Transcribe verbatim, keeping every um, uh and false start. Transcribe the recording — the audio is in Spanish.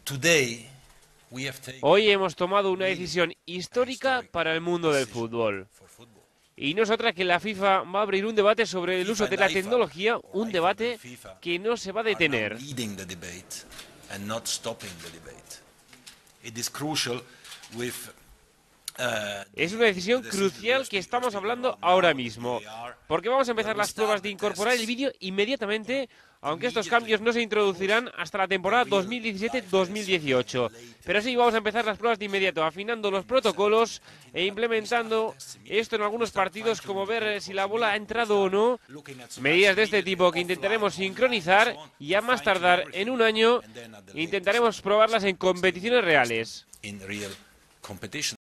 Hoy hemos tomado una decisión histórica para el mundo del fútbol. Y no es otra que la FIFA va a abrir un debate sobre el uso de la tecnología, un debate que no se va a detener. Es una decisión crucial que estamos hablando ahora mismo, porque vamos a empezar las pruebas de incorporar el vídeo inmediatamente, aunque estos cambios no se introducirán hasta la temporada dos mil diecisiete dos mil dieciocho. Pero sí, vamos a empezar las pruebas de inmediato, afinando los protocolos e implementando esto en algunos partidos, como ver si la bola ha entrado o no, medidas de este tipo que intentaremos sincronizar y a más tardar en un año intentaremos probarlas en competiciones reales.